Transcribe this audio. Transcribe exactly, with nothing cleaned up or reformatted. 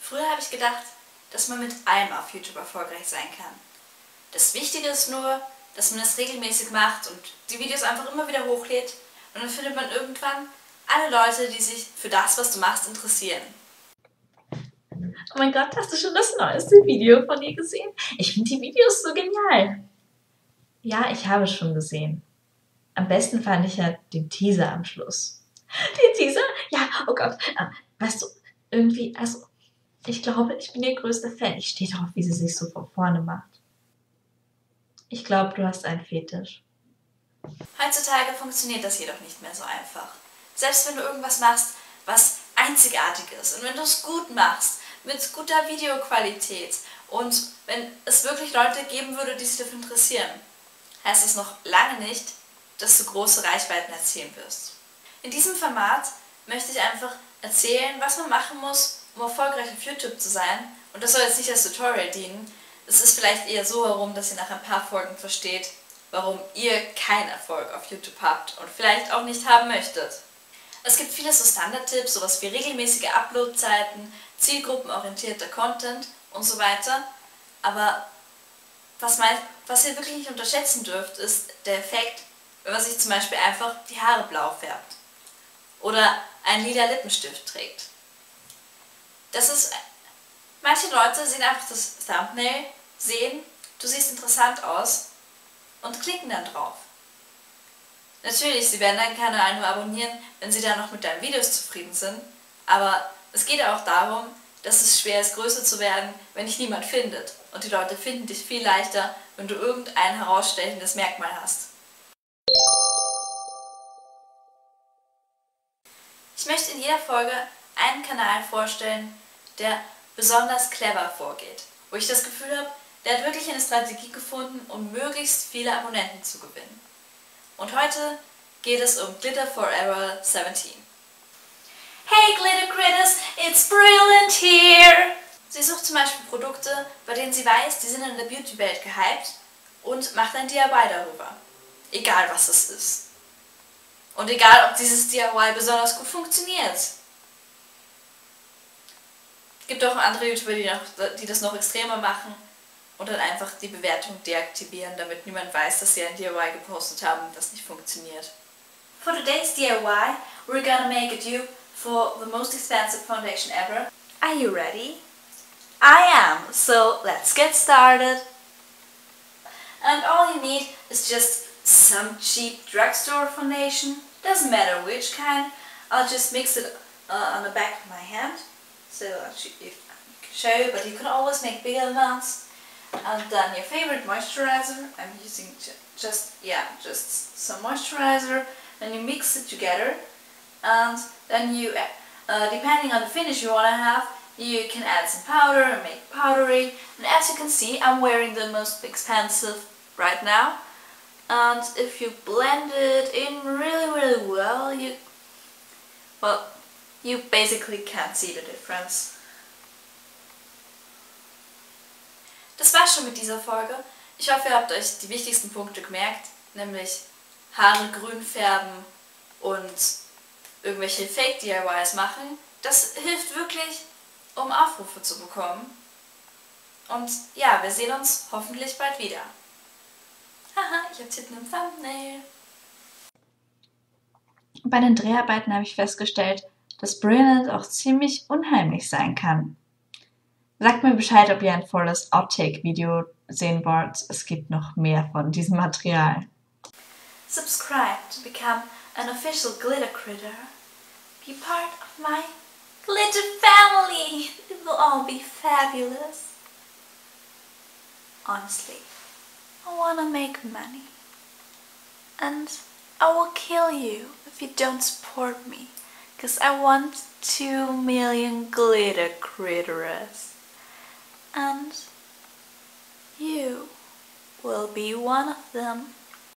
Früher habe ich gedacht, dass man mit allem auf YouTube erfolgreich sein kann. Das Wichtige ist nur, dass man es regelmäßig macht und die Videos einfach immer wieder hochlädt und dann findet man irgendwann alle Leute, die sich für das, was du machst, interessieren. Oh mein Gott, hast du schon das neueste Video von ihr gesehen? Ich finde die Videos so genial. Ja, ich habe es schon gesehen. Am besten fand ich ja den Teaser am Schluss. Den Teaser? Ja, oh Gott. Weißt du, irgendwie, also, ich glaube, ich bin ihr größter Fan. Ich stehe darauf, wie sie sich so von vorne macht. Ich glaube, du hast einen Fetisch. Heutzutage funktioniert das jedoch nicht mehr so einfach. Selbst wenn du irgendwas machst, was einzigartig ist und wenn du es gut machst, mit guter Videoqualität und wenn es wirklich Leute geben würde, die sich dafür interessieren, heißt es noch lange nicht, dass du große Reichweiten erzielen wirst. In diesem Format möchte ich einfach erzählen, was man machen muss, um erfolgreich auf YouTube zu sein. Und das soll jetzt nicht als Tutorial dienen. Es ist vielleicht eher so herum, dass ihr nach ein paar Folgen versteht, warum ihr keinen Erfolg auf YouTube habt und vielleicht auch nicht haben möchtet. Es gibt viele so Standard-Tipps, sowas wie regelmäßige Uploadzeiten, zielgruppenorientierter Content und so weiter. Aber was, mein, was ihr wirklich nicht unterschätzen dürft, ist der Effekt, wenn man sich zum Beispiel einfach die Haare blau färbt oder einen lila Lippenstift trägt. Das ist, manche Leute sehen einfach das Thumbnail, sehen, du siehst interessant aus und klicken dann drauf. Natürlich, sie werden deinen Kanal nur abonnieren, wenn sie dann noch mit deinen Videos zufrieden sind, aber es geht auch darum, dass es schwer ist, größer zu werden, wenn dich niemand findet. Und die Leute finden dich viel leichter, wenn du irgendein herausstechendes Merkmal hast. Ich möchte in jeder Folge einen Kanal vorstellen, der besonders clever vorgeht, wo ich das Gefühl habe, der hat wirklich eine Strategie gefunden, um möglichst viele Abonnenten zu gewinnen. Und heute geht es um Glitter Forever siebzehn. Hey Glitter Critters, it's brilliant here! Sie sucht zum Beispiel Produkte, bei denen sie weiß, die sind in der Beauty-Welt gehypt und macht ein D I Y darüber. Egal was es ist. Und egal ob dieses D I Y besonders gut funktioniert. Es gibt auch andere YouTuber, die, noch, die das noch extremer machen und dann einfach die Bewertung deaktivieren, damit niemand weiß, dass sie ein D I Y gepostet haben und das nicht funktioniert. For today's D I Y, we're gonna make a dupe for the most expensive foundation ever. Are you ready? I am, so let's get started. And all you need is just some cheap drugstore foundation. Doesn't matter which kind. I'll just mix it uh, on the back of my hand. So I can show you, but you can always make bigger amounts. And then your favorite moisturizer. I'm using just, yeah, just some moisturizer. Then you mix it together. And then you, uh, depending on the finish you want to have, you can add some powder and make powdery. And as you can see, I'm wearing the most expensive right now. And if you blend it in really, really well, you, well, you basically can't see the difference. Das war's schon mit dieser Folge. Ich hoffe, ihr habt euch die wichtigsten Punkte gemerkt, nämlich Haare grün färben und irgendwelche Fake-D I Ys machen. Das hilft wirklich, um Aufrufe zu bekommen. Und ja, wir sehen uns hoffentlich bald wieder. Haha, ich hab's hinten im Thumbnail. Bei den Dreharbeiten habe ich festgestellt, dass Brilliant auch ziemlich unheimlich sein kann. Sagt mir Bescheid, ob ihr ein volles Outtake-Video sehen wollt. Es gibt noch mehr von diesem Material. Subscribe to become an official Glitter Critter. Be part of my glitter family. It will all be fabulous. Honestly, I wanna make money. And I will kill you if you don't support me. Because I want two million glitter critters. And you will be one of them.